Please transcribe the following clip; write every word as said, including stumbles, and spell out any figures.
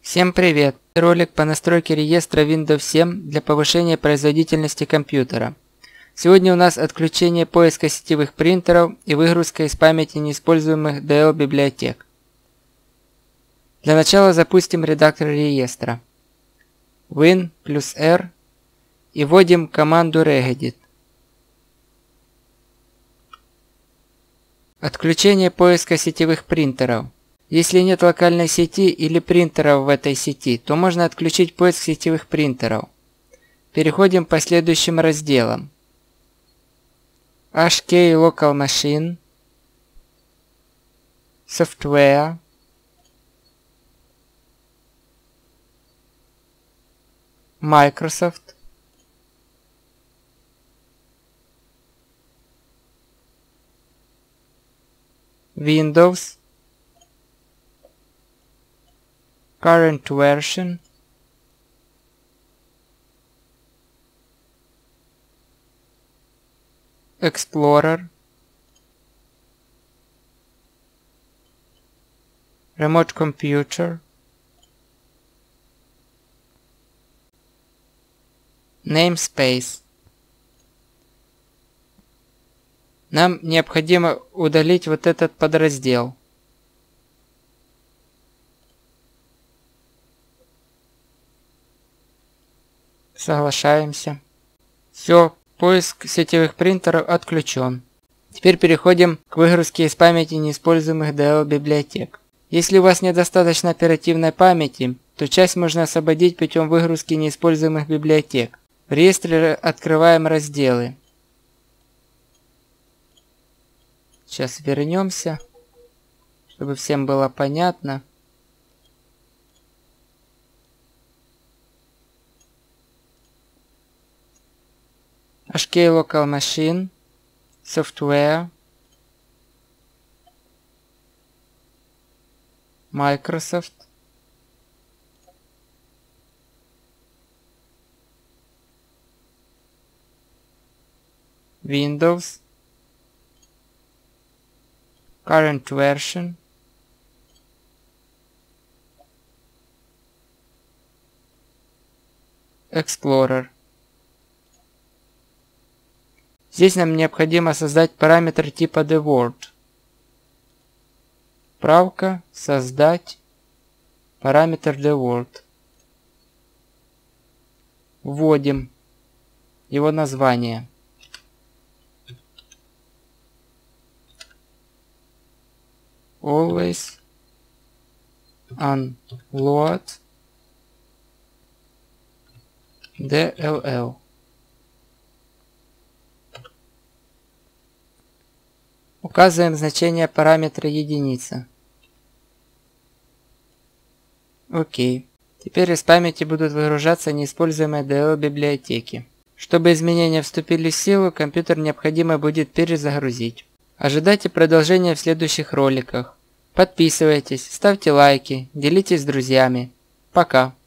Всем привет! Ролик по настройке реестра Windows семь для повышения производительности компьютера. Сегодня у нас отключение поиска сетевых принтеров и выгрузка из памяти неиспользуемых ди эл библиотек. Для начала запустим редактор реестра. Win плюс R и вводим команду regedit. Отключение поиска сетевых принтеров. Если нет локальной сети или принтеров в этой сети, то можно отключить поиск сетевых принтеров. Переходим по следующим разделам. эйч кей Local Machine, Software, Microsoft, Windows, Current Version, Explorer, Remote Computer, Namespace. Нам необходимо удалить вот этот подраздел. Соглашаемся. Все, поиск сетевых принтеров отключен. Теперь переходим к выгрузке из памяти неиспользуемых ди эл библиотек. Если у вас недостаточно оперативной памяти, то часть можно освободить путем выгрузки неиспользуемых библиотек. В реестре открываем разделы. Сейчас вернемся, чтобы всем было понятно. эйч кей Local Machine, Software, Microsoft, Windows, Current Version, Explorer. Здесь нам необходимо создать параметр типа dword. Правка создать параметр dword. Вводим его название. Always unload ди эл эл. Указываем значение параметра единица. Окей. Теперь из памяти будут выгружаться неиспользуемые ди эл библиотеки. Чтобы изменения вступили в силу, компьютер необходимо будет перезагрузить. Ожидайте продолжения в следующих роликах. Подписывайтесь, ставьте лайки, делитесь с друзьями. Пока.